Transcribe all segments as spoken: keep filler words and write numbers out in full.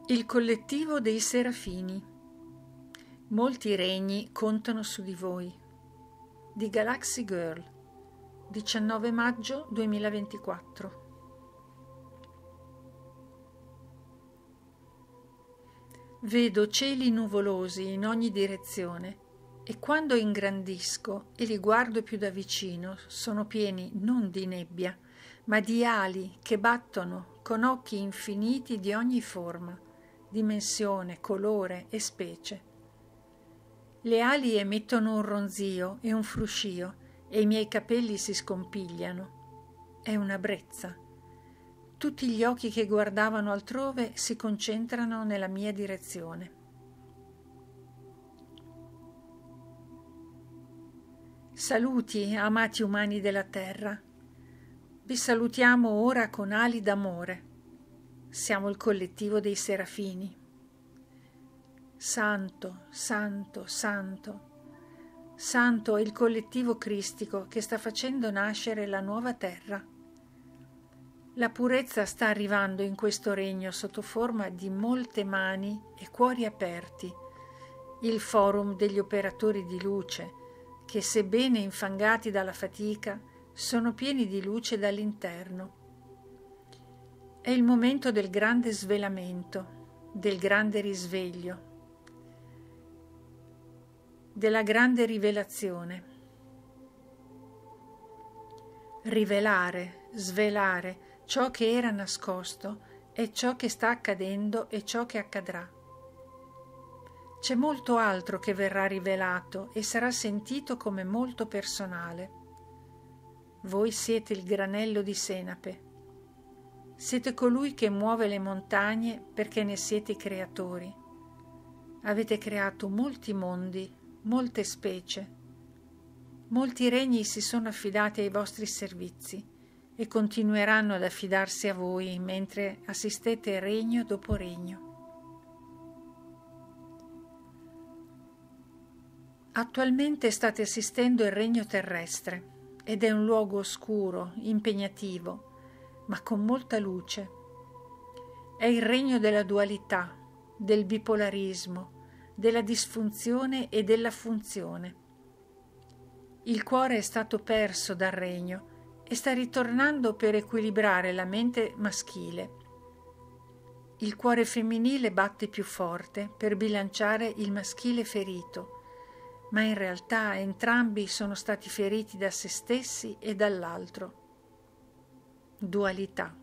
Il collettivo dei Serafini. Molti regni contano su di voi. Di Galaxy Girl, diciannove maggio duemilaventiquattro. Vedo cieli nuvolosi in ogni direzione e quando ingrandisco e li guardo più da vicino sono pieni non di nebbia, ma di ali che battono con occhi infiniti di ogni forma, dimensione, colore e specie. Le ali emettono un ronzio e un fruscio e i miei capelli si scompigliano. È una brezza. Tutti gli occhi che guardavano altrove si concentrano nella mia direzione. Saluti, amati umani della terra. Vi salutiamo ora con ali d'amore. Siamo il collettivo dei Serafini. Santo, santo, santo. Santo è il collettivo cristico che sta facendo nascere la nuova terra. La purezza sta arrivando in questo regno sotto forma di molte mani e cuori aperti. Il forum degli operatori di luce, che sebbene infangati dalla fatica, sono pieni di luce dall'interno. È il momento del grande svelamento, del grande risveglio, della grande rivelazione. Rivelare, svelare ciò che era nascosto è ciò che sta accadendo e ciò che accadrà. C'è molto altro che verrà rivelato e sarà sentito come molto personale. Voi siete il granello di senape. Siete colui che muove le montagne perché ne siete i creatori. Avete creato molti mondi, molte specie. Molti regni si sono affidati ai vostri servizi e continueranno ad affidarsi a voi mentre assistete regno dopo regno. Attualmente state assistendo il regno terrestre ed è un luogo oscuro, impegnativo, ma con molta luce. È il regno della dualità, del bipolarismo, della disfunzione e della funzione. Il cuore è stato perso dal regno e sta ritornando per equilibrare la mente maschile. Il cuore femminile batte più forte per bilanciare il maschile ferito, ma in realtà entrambi sono stati feriti da se stessi e dall'altro. Dualità.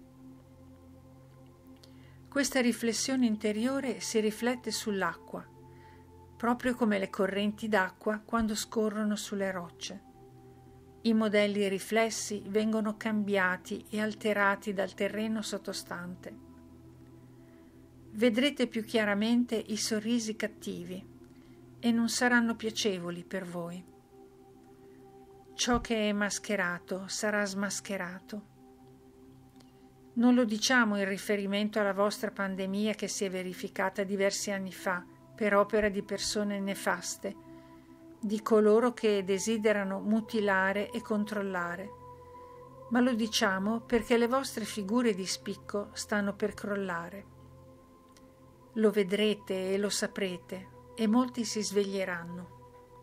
Questa riflessione interiore si riflette sull'acqua, proprio come le correnti d'acqua quando scorrono sulle rocce. I modelli riflessi vengono cambiati e alterati dal terreno sottostante. Vedrete più chiaramente i sorrisi cattivi e non saranno piacevoli per voi. Ciò che è mascherato sarà smascherato. Non lo diciamo in riferimento alla vostra pandemia che si è verificata diversi anni fa per opera di persone nefaste, di coloro che desiderano mutilare e controllare, ma lo diciamo perché le vostre figure di spicco stanno per crollare. Lo vedrete e lo saprete e molti si sveglieranno.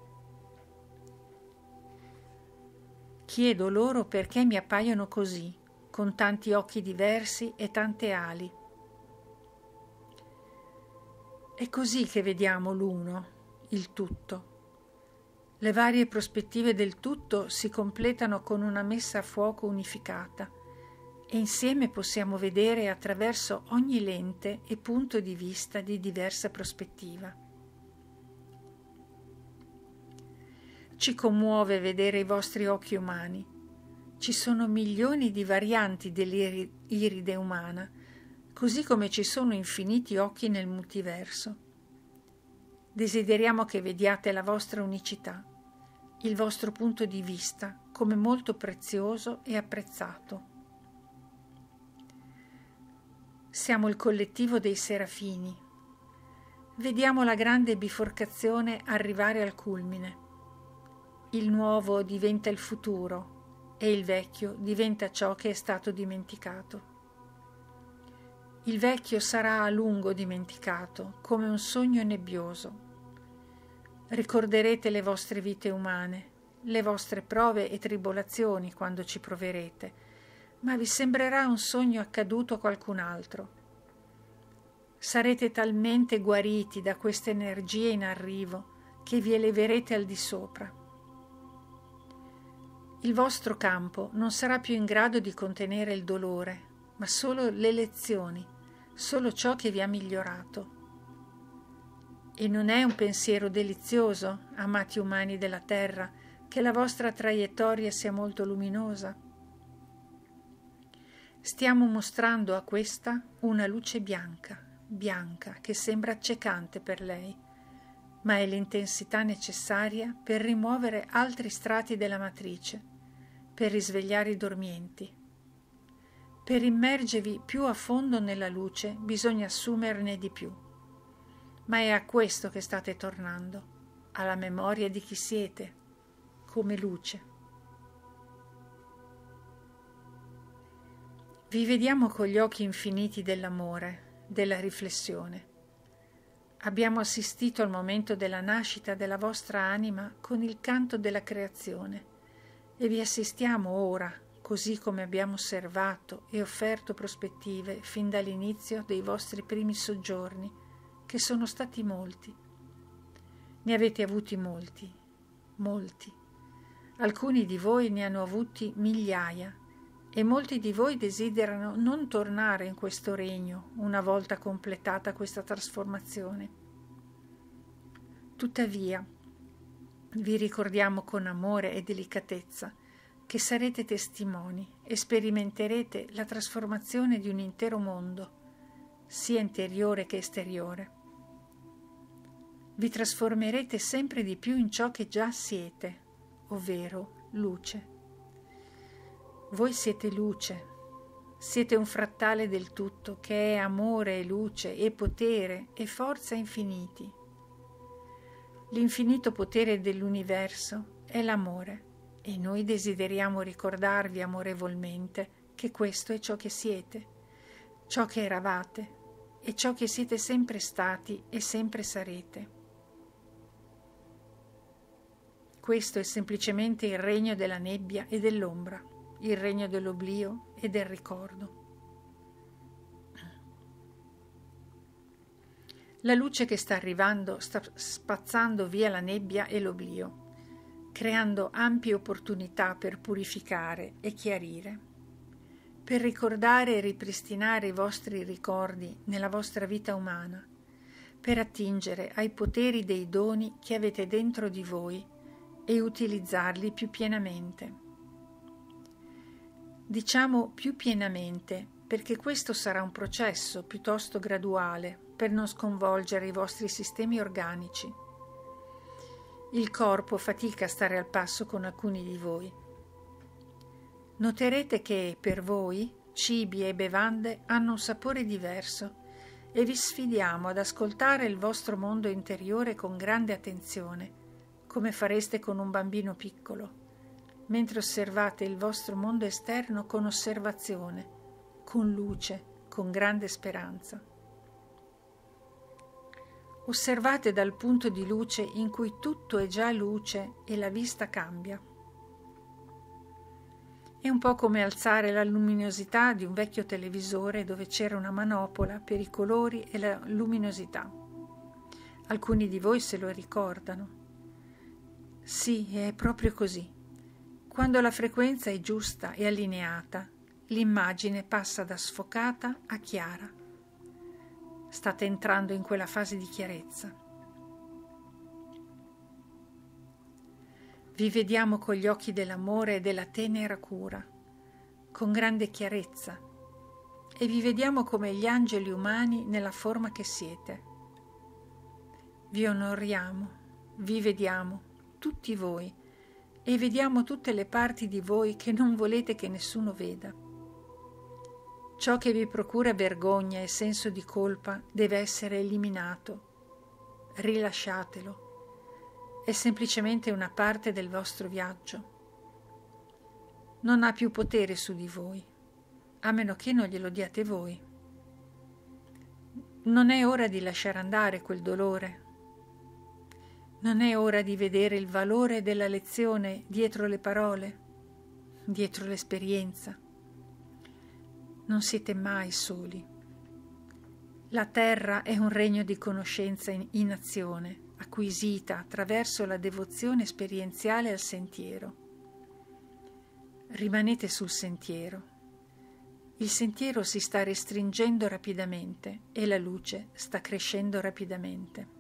Chiedo loro perché mi appaiono così, con tanti occhi diversi e tante ali. È così che vediamo l'uno, il tutto. Le varie prospettive del tutto si completano con una messa a fuoco unificata e insieme possiamo vedere attraverso ogni lente e punto di vista di diversa prospettiva. Ci commuove vedere i vostri occhi umani. Ci sono milioni di varianti dell'iride umana, così come ci sono infiniti occhi nel multiverso. Desideriamo che vediate la vostra unicità, il vostro punto di vista come molto prezioso e apprezzato. Siamo il collettivo dei Serafini. Vediamo la grande biforcazione arrivare al culmine. Il nuovo diventa il futuro e il vecchio diventa ciò che è stato dimenticato. Il vecchio sarà a lungo dimenticato, come un sogno nebbioso. Ricorderete le vostre vite umane, le vostre prove e tribolazioni quando ci proverete, ma vi sembrerà un sogno accaduto a qualcun altro. Sarete talmente guariti da queste energie in arrivo che vi eleverete al di sopra. Il vostro campo non sarà più in grado di contenere il dolore, ma solo le lezioni, solo ciò che vi ha migliorato. E non è un pensiero delizioso, amati umani della terra, che la vostra traiettoria sia molto luminosa? Stiamo mostrando a questa una luce bianca, bianca, che sembra accecante per lei, ma è l'intensità necessaria per rimuovere altri strati della matrice, per risvegliare i dormienti. Per immergervi più a fondo nella luce bisogna assumerne di più. Ma è a questo che state tornando, alla memoria di chi siete, come luce. Vi vediamo con gli occhi infiniti dell'amore, della riflessione. Abbiamo assistito al momento della nascita della vostra anima con il canto della creazione e vi assistiamo ora, così come abbiamo osservato e offerto prospettive fin dall'inizio dei vostri primi soggiorni, che sono stati molti. Ne avete avuti molti, molti. Alcuni di voi ne hanno avuti migliaia e molti di voi desiderano non tornare in questo regno una volta completata questa trasformazione. Tuttavia, vi ricordiamo con amore e delicatezza che sarete testimoni e sperimenterete la trasformazione di un intero mondo, sia interiore che esteriore. Vi trasformerete sempre di più in ciò che già siete, ovvero luce. Voi siete luce, siete un frattale del tutto che è amore e luce e potere e forza infiniti. L'infinito potere dell'universo è l'amore e noi desideriamo ricordarvi amorevolmente che questo è ciò che siete, ciò che eravate e ciò che siete sempre stati e sempre sarete. Questo è semplicemente il regno della nebbia e dell'ombra, il regno dell'oblio e del ricordo. La luce che sta arrivando sta spazzando via la nebbia e l'oblio, creando ampie opportunità per purificare e chiarire, per ricordare e ripristinare i vostri ricordi nella vostra vita umana, per attingere ai poteri dei doni che avete dentro di voi e utilizzarli più pienamente. Diciamo più pienamente perché questo sarà un processo piuttosto graduale per non sconvolgere i vostri sistemi organici. Il corpo fatica a stare al passo con alcuni di voi. Noterete che per voi cibi e bevande hanno un sapore diverso e vi sfidiamo ad ascoltare il vostro mondo interiore con grande attenzione, come fareste con un bambino piccolo, mentre osservate il vostro mondo esterno con osservazione, con luce, con grande speranza. Osservate dal punto di luce in cui tutto è già luce e la vista cambia. È un po' come alzare la luminosità di un vecchio televisore dove c'era una manopola per i colori e la luminosità. Alcuni di voi se lo ricordano. Sì, è proprio così. Quando la frequenza è giusta e allineata, l'immagine passa da sfocata a chiara. State entrando in quella fase di chiarezza. Vi vediamo con gli occhi dell'amore e della tenera cura, con grande chiarezza, e vi vediamo come gli angeli umani nella forma che siete. Vi onoriamo, vi vediamo, tutti voi, e vediamo tutte le parti di voi che non volete che nessuno veda. Ciò che vi procura vergogna e senso di colpa deve essere eliminato. Rilasciatelo. È semplicemente una parte del vostro viaggio. Non ha più potere su di voi, a meno che non glielo diate voi. Non è ora di lasciare andare quel dolore. Non è ora di vedere il valore della lezione dietro le parole, dietro l'esperienza. Non siete mai soli. La terra è un regno di conoscenza in, in azione, acquisita attraverso la devozione esperienziale al sentiero. Rimanete sul sentiero. Il sentiero si sta restringendo rapidamente e la luce sta crescendo rapidamente.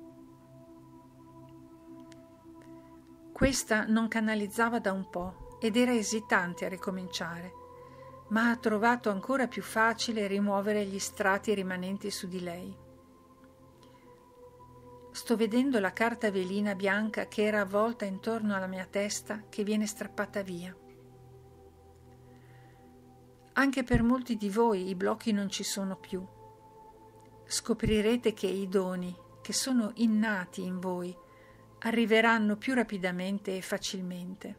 Questa non canalizzava da un po' ed era esitante a ricominciare, ma ha trovato ancora più facile rimuovere gli strati rimanenti su di lei. Sto vedendo la carta velina bianca che era avvolta intorno alla mia testa che viene strappata via. Anche per molti di voi i blocchi non ci sono più. Scoprirete che i doni, che sono innati in voi, arriveranno più rapidamente e facilmente.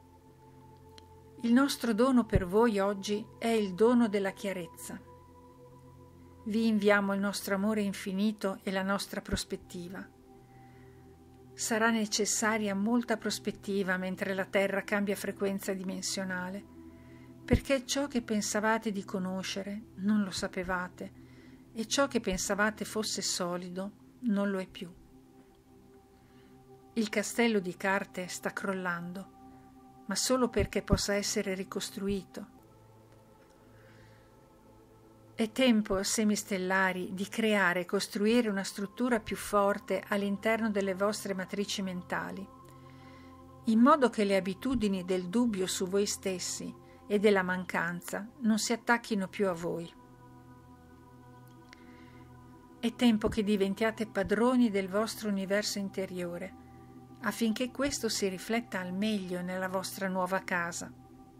Il nostro dono per voi oggi è il dono della chiarezza. Vi inviamo il nostro amore infinito e la nostra prospettiva. Sarà necessaria molta prospettiva mentre la Terra cambia frequenza dimensionale, perché ciò che pensavate di conoscere non lo sapevate e ciò che pensavate fosse solido non lo è più. Il castello di carte sta crollando, ma solo perché possa essere ricostruito. È tempo, semistellari, di creare e costruire una struttura più forte all'interno delle vostre matrici mentali, in modo che le abitudini del dubbio su voi stessi e della mancanza non si attacchino più a voi. È tempo che diventiate padroni del vostro universo interiore, affinché questo si rifletta al meglio nella vostra nuova casa.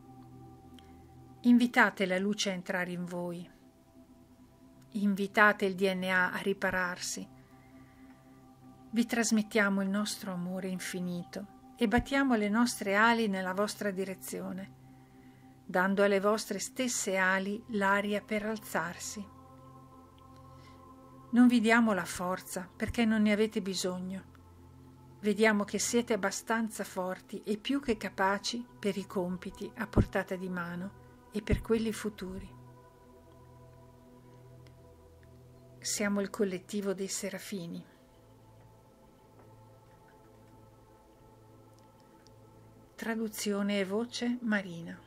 Invitate la luce a entrare in voi. Invitate il D N A a ripararsi. Vi trasmettiamo il nostro amore infinito e battiamo le nostre ali nella vostra direzione, dando alle vostre stesse ali l'aria per alzarsi. Non vi diamo la forza perché non ne avete bisogno. Vediamo che siete abbastanza forti e più che capaci per i compiti a portata di mano e per quelli futuri. Siamo il collettivo dei serafini. Traduzione e voce Marina.